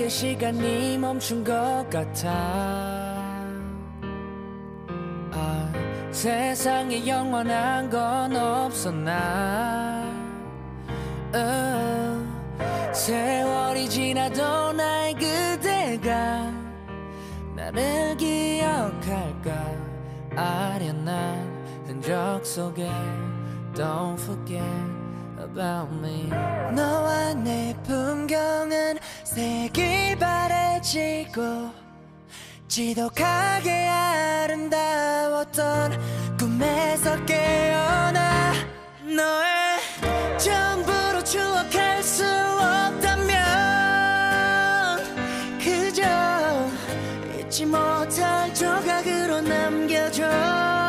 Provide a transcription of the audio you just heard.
이제 시간이 멈춘 것 같아. 세상에 영원한 건 없었나. 세월이 지나도 나의 그대가 나를 기억할까. 아련한 흔적 속에 Don't forget about me. 너와 내 풍경은 색이 바래지고 지독하게 아름다웠던 꿈에서 깨어나. 너의 전부로 추억할 수 없다면 그저 잊지 못할 조각으로 남겨줘.